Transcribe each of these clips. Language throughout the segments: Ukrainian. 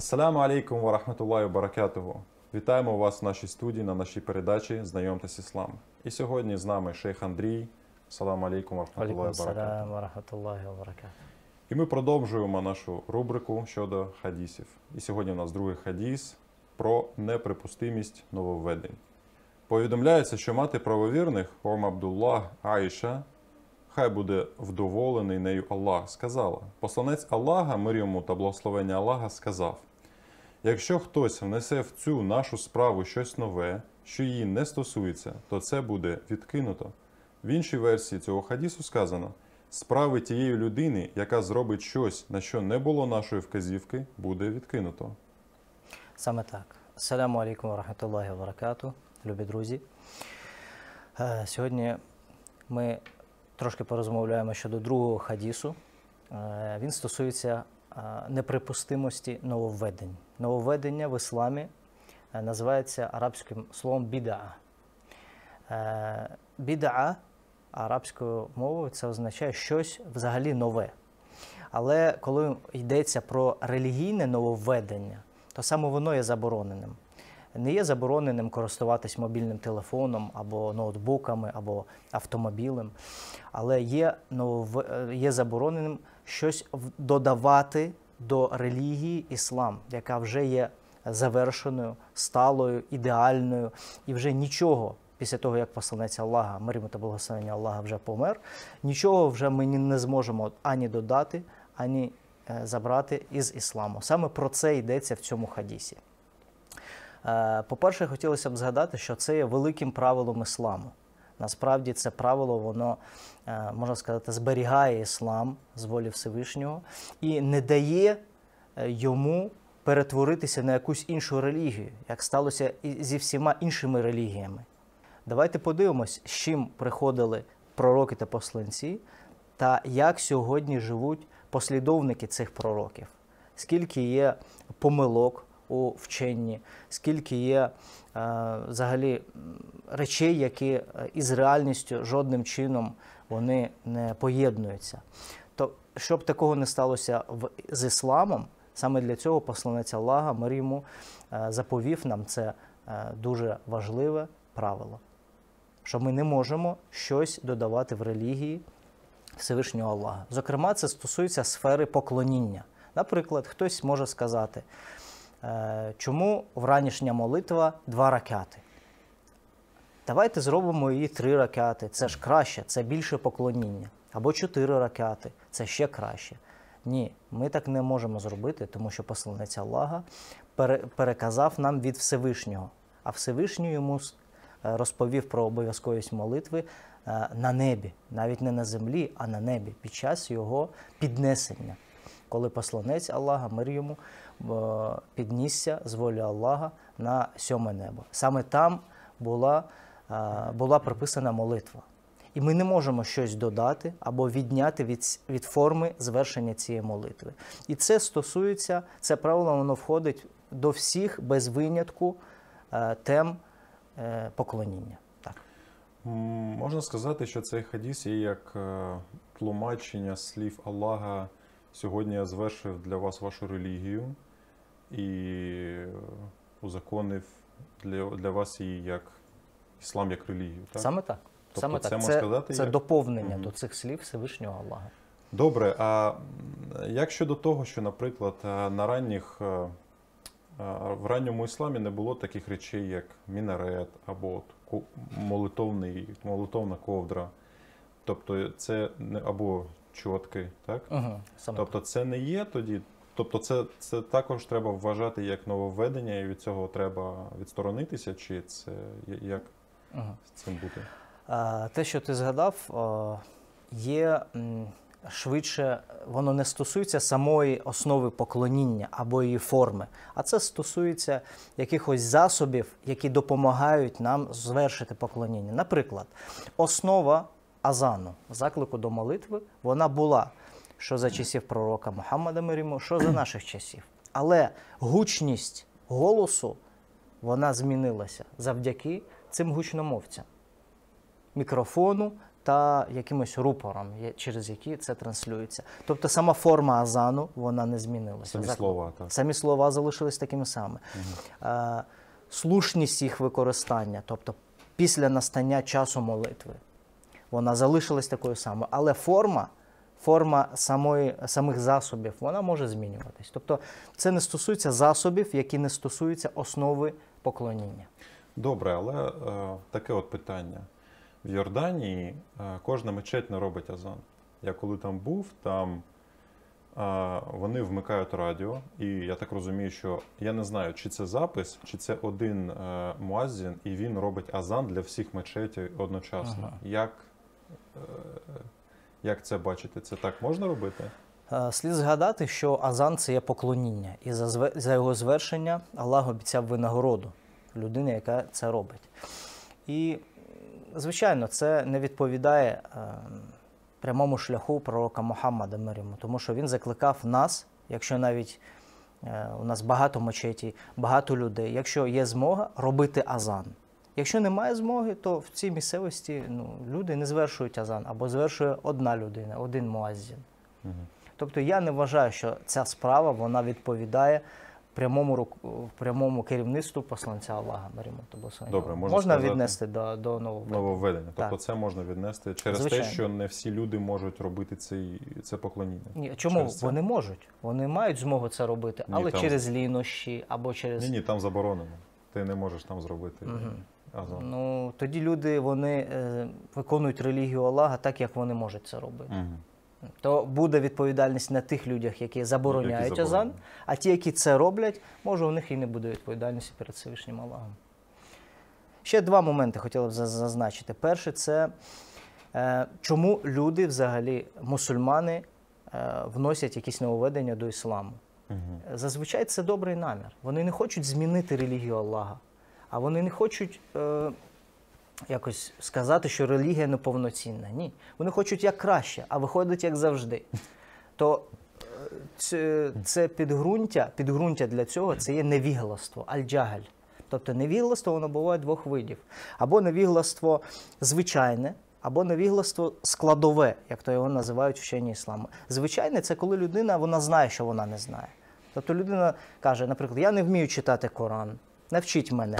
Ассаляму алейкум ва рахматуллахі ва баракатуху. Вітаємо вас в нашій студії, на нашій передачі «Знайомтесь Іслам». І сьогодні з нами шейх Андрій. Ассаламу алейкум ва рахматуллахі ва баракатуху. І ми продовжуємо нашу рубрику щодо хадісів. І сьогодні у нас другий хадіс про неприпустимість нововведень. Повідомляється, що мати правовірних, Абдуллах Аїша, хай буде вдоволений нею Аллах, сказала: посланець Аллаха, мир йому та благословення Аллаха, сказав: якщо хтось внесе в цю нашу справу щось нове, що її не стосується, то це буде відкинуто. В іншій версії цього хадісу сказано: справи тієї людини, яка зробить щось, на що не було нашої вказівки, буде відкинуто. Саме так. Ассаляму алейкум ва рахматуллахі ва баракатуху, любі друзі. Сьогодні ми трошки порозмовляємо щодо другого хадісу. Він стосується неприпустимості нововведень. Нововведення в ісламі називається арабським словом біда'a. Біда'a арабською мовою це означає щось взагалі нове. Але коли йдеться про релігійне нововведення, то саме воно є забороненим. Не є забороненим користуватись мобільним телефоном, або ноутбуками, або автомобілем, але є забороненим щось додавати до релігії іслам, яка вже є завершеною, сталою, ідеальною, і вже нічого, після того, як посланець Аллаха, мир йому та благословення Аллаха, вже помер, нічого вже ми не зможемо ані додати, ані забрати із ісламу. Саме про це йдеться в цьому хадісі. По-перше, хотілося б згадати, що це є великим правилом ісламу. Насправді це правило, воно, можна сказати, зберігає іслам з волі Всевишнього і не дає йому перетворитися на якусь іншу релігію, як сталося і зі всіма іншими релігіями. Давайте подивимось, з чим приходили пророки та посланці, та як сьогодні живуть послідовники цих пророків. Скільки є помилок у вченні, скільки є взагалі речей, які із реальністю жодним чином вони не поєднуються. То, щоб такого не сталося з ісламом, саме для цього посланець Аллаха, мир йому, заповів нам це дуже важливе правило, що ми не можемо щось додавати в релігії Всевишнього Аллаха. Зокрема, це стосується сфери поклоніння. Наприклад, хтось може сказати: чому вранішня молитва 2 ракати? Давайте зробимо її 3 ракати, це ж краще, це більше поклоніння. Або 4 ракати, це ще краще. Ні, ми так не можемо зробити, тому що посланець Аллаха переказав нам від Всевишнього. А Всевишній йому розповів про обов'язковість молитви на небі, навіть не на землі, а на небі, під час його піднесення. Коли посланець Аллаха, мир йому, піднісся з волі Аллаха на 7-ме небо. Саме там була приписана молитва. І ми не можемо щось додати або відняти від форми звершення цієї молитви. І це стосується, це правило, воно входить до всіх без винятку тем поклоніння. Так. Можна сказати, що цей хадіс є як тлумачення слів Аллаха: сьогодні я звершив для вас вашу релігію і узаконив для вас її як іслам, як релігію. Так? Саме так. Тобто саме це, так. можна сказати, це як доповнення до цих слів Всевишнього Аллаха. Добре, а як щодо того, що, наприклад, в ранньому ісламі не було таких речей, як мінарет або молитовна ковдра, тобто це або чотки, так? Тобто це не є тоді, тобто це також треба вважати як нововведення, і від цього треба відсторонитися, чи це як з цим бути? Те, що ти згадав, є швидше, воно не стосується самої основи поклоніння або її форми, а це стосується якихось засобів, які допомагають нам звершити поклоніння. Наприклад, основа азану, заклику до молитви, вона була, що за часів пророка Мухаммада, мир йому, що за наших часів. Але гучність голосу, вона змінилася завдяки цим гучномовцям, мікрофону та якимось рупором, через які це транслюється. Тобто сама форма азану, вона не змінилася. Самі слова, так. Самі слова залишились такими самими. Слушність їх використання, тобто після настання часу молитви, вона залишилась такою самою. Але форма самих засобів, вона може змінюватись. Тобто це не стосується засобів, які не стосуються основи поклоніння. Добре, але таке от питання. В Йорданії кожна мечеть не робить азан. Я коли там був, там вони вмикають радіо, і я так розумію, що я не знаю, чи це запис, чи це один муаззін, і він робить азан для всіх мечетів одночасно. Як це бачите? Це так можна робити? Слід згадати, що азан – це є поклоніння, і за його звершення Аллах обіцяв винагороду людині, яка це робить. І, звичайно, це не відповідає прямому шляху пророка Мухаммада, мир йому, тому що він закликав нас, якщо навіть у нас багато мечетій, багато людей, якщо є змога, робити азан. Якщо немає змоги, то в цій місцевості люди не звершують азан, або звершує одна людина, один муаззін. Тобто я не вважаю, що ця справа, вона відповідає прямому керівництву посланця Аллаха. Добре, можна віднести до нововведення. Тобто це можна віднести через те, що не всі люди можуть робити це поклоніння. Ні, чому? Вони можуть. Вони мають змогу це робити, але через лінощі або через... Ні, там заборонено. Ти не можеш там зробити азан. Тоді люди, вони виконують релігію Аллаха так, як вони можуть це робити. То буде відповідальність на тих людях, які забороняють азан, а ті, які це роблять, може у них і не буде відповідальності перед Всевишнім Аллахом. Ще два моменти хотіла б зазначити. Перше – це чому люди взагалі, мусульмани, вносять якісь нововведення до ісламу. Зазвичай це добрий намір. Вони не хочуть змінити релігію Аллаха, а вони не хочуть якось сказати, що релігія неповноцінна. Ні. Вони хочуть як краще, а виходить як завжди. То це підґрунтя для цього – це є невігластво, аль-джагаль. Тобто невігластво, воно буває двох видів. Або невігластво звичайне, або невігластво складове, як то його називають вчені ісламу. Звичайне – це коли людина, вона знає, що вона не знає. Тобто людина каже, наприклад, я не вмію читати Коран, навчіть мене.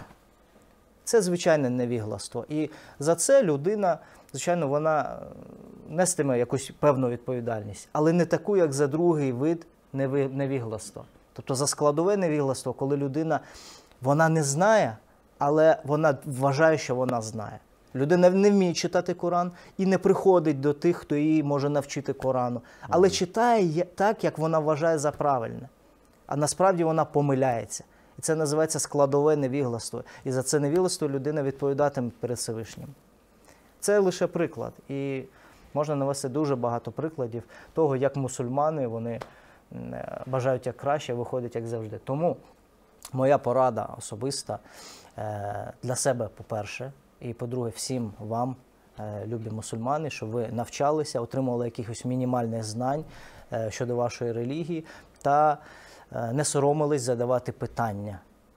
Це звичайне невігластво. І за це людина, звичайно, вона нестиме якусь певну відповідальність, але не таку, як за другий вид невігластва. Тобто за складове невігластво, коли людина, вона не знає, але вона вважає, що вона знає. Людина не вміє читати Коран і не приходить до тих, хто її може навчити Корану, але читає так, як вона вважає за правильне. А насправді вона помиляється. І це називається складове невігластво. І за це невігластво людина відповідатиме перед Всевишнім. Це лише приклад. І можна навести дуже багато прикладів того, як мусульмани, вони бажають як краще, виходять як завжди. Тому моя порада особиста для себе, по-перше, і по-друге, всім вам, любі мусульмани, щоб ви навчалися, отримували якихось мінімальних знань щодо вашої релігії та не соромились задавати питання.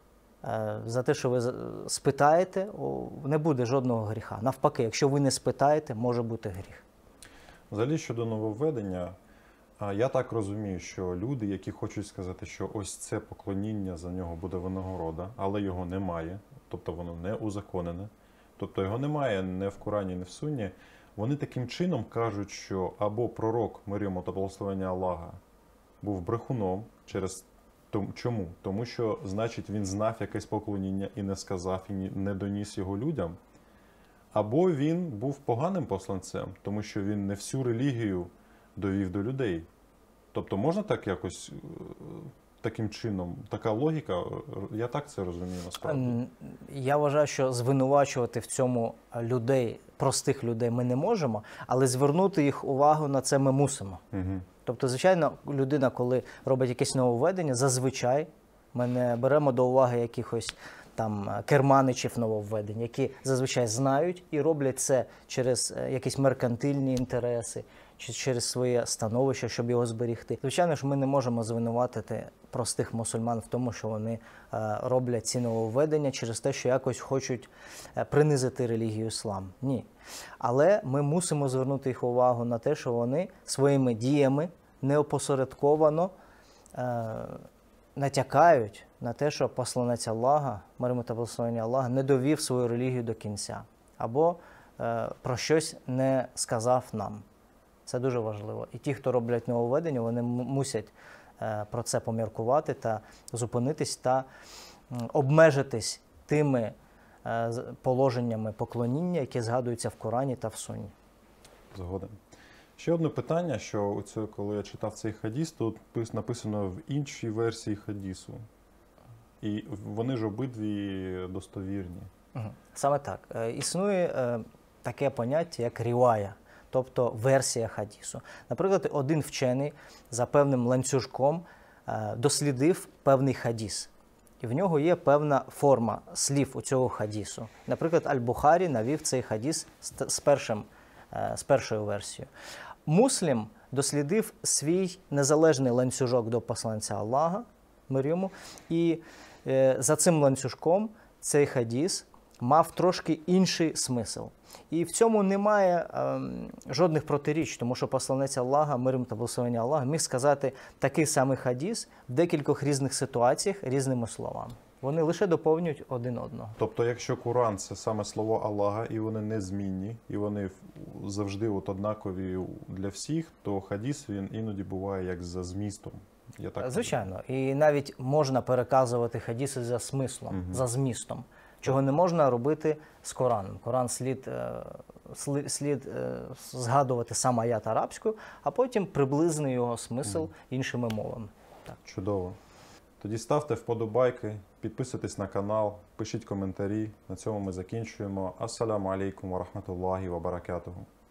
За те, що ви спитаєте, не буде жодного гріха. Навпаки, якщо ви не спитаєте, може бути гріх. Взагалі, щодо нововведення, я так розумію, що люди, які хочуть сказати, що ось це поклоніння, за нього буде винагорода, але його немає, тобто воно не узаконене, тобто його немає ні в Корані, ні в Сунні, вони таким чином кажуть, що або пророк, мир йому та благословення Аллаха, був брехуном через... Чому? Тому що, значить, він знав якесь поклоніння і не сказав, і не доніс його людям. Або він був поганим посланцем, тому що він не всю релігію довів до людей. Тобто можна так якось, таким чином, така логіка, я так це розумію насправді. Я вважаю, що звинувачувати в цьому людей, простих людей ми не можемо, але звернути їх увагу на це ми мусимо. Тобто, звичайно, людина, коли робить якесь нововведення, зазвичай ми не беремо до уваги якихось там керманичів нововведень, які зазвичай знають і роблять це через якісь меркантильні інтереси чи через своє становище, щоб його зберігти. Звичайно ж, ми не можемо звинуватити простих мусульман в тому, що вони роблять ці нововведення через те, що якось хочуть принизити релігію іслам. Ні. Але ми мусимо звернути їх увагу на те, що вони своїми діями неопосередковано натякають на те, що посланець Аллаха, мир йому та благословення Аллаха, не довів свою релігію до кінця. Або про щось не сказав нам. Це дуже важливо. І ті, хто роблять нововведення, вони мусять про це поміркувати та зупинитись та обмежитись тими положеннями поклоніння, які згадуються в Корані та в Сунні. Згоден. Ще одне питання, що коли я читав цей хадіс, тут написано в іншій версії хадісу. І вони ж обидві достовірні. Саме так. Існує таке поняття, як рівая, тобто версія хадісу. Наприклад, один вчений за певним ланцюжком дослідив певний хадіс. І в нього є певна форма слів у цього хадісу. Наприклад, Аль-Бухарі навів цей хадіс з першою версією. Муслім дослідив свій незалежний ланцюжок до посланця Аллаха, мир йому, і за цим ланцюжком цей хадіс мав трошки інший смисл. І в цьому немає жодних протиріч, тому що посланець Аллаха, мир йому та благословення Аллаха, міг сказати такий самий хадіс в декількох різних ситуаціях різними словами. Вони лише доповнюють один одного. Тобто, якщо Коран – це саме слово Аллаха, і вони незмінні, і вони завжди однакові для всіх, то хадіс, він іноді буває як за змістом. Звичайно. І навіть можна переказувати хадіси за смислом, за змістом, чого не можна робити з Кораном. Коран слід згадувати сам аят арабською, а потім приблизний його смисл іншими мовами. Так. Чудово. Тоді ставте вподобайки, підписуйтесь на канал, пишіть коментарі. На цьому ми закінчуємо. Ассаляму алейкум ва рахматуллахі ва баракатуху.